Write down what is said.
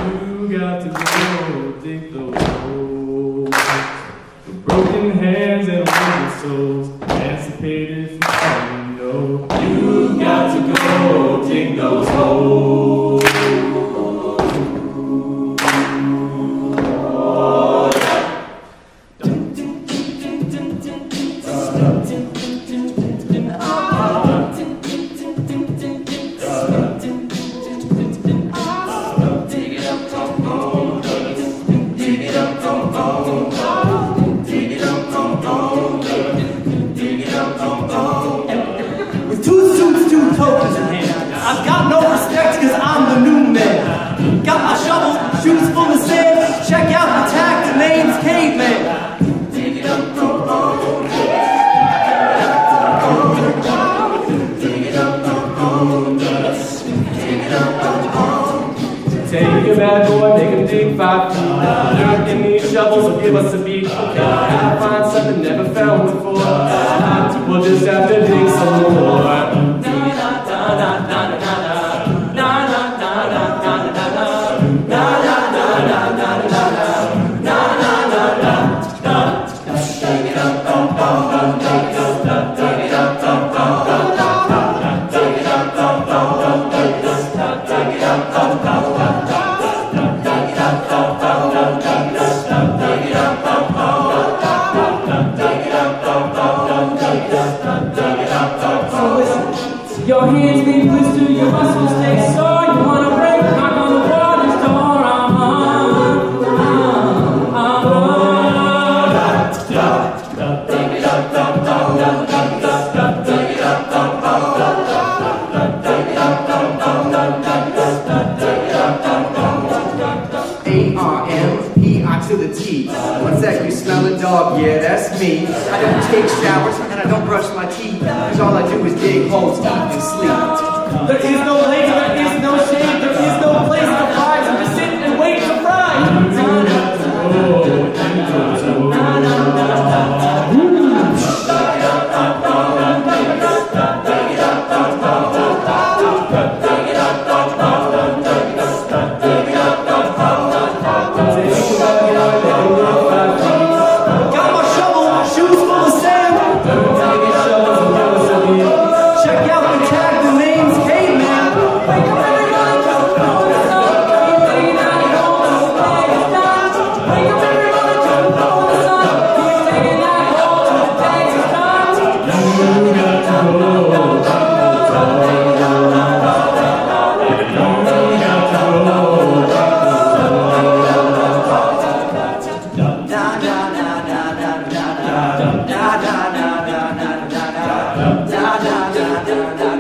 You got to go dig those holes. The broken hands and wounded souls, emancipated from all you know. You got to go dig those holes. I've got no respect cause I'm the new man. Got my shovel, shoes full of sand. Check out the tag, the name's Caveman. Dig it up, oh, oh. Dig it up, oh, oh. Dig it up, oh, oh. Take a bad boy, make him dig 5 feet. Dirt in these shovels will give us a beat. Gotta find something never found before. We'll just have to dig some more. Your hands may blister, your muscles stay sore. You wanna break, knock on the water's door. A-R-M-P-I to the T. What's that? You smell a dog? Yeah, that's me. I don't take showers and I don't brush my teeth, cause all I do is dig holes, eat and sleep. There is no lake, there is no shade, there is no place to hide. So just sit and wait to da da da da